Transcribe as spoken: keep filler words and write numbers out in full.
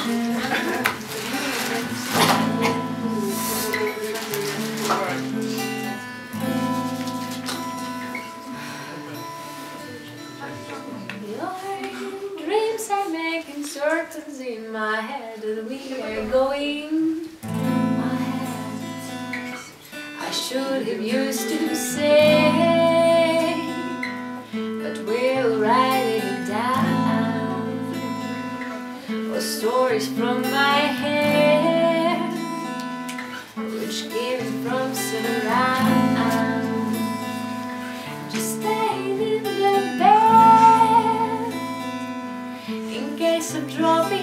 Dreams are making circles in my head, and we are going. My head, I should have used to say, but we'll write it down. Or stories from my head, which came from surround. Just stayed in the bed in case of dropping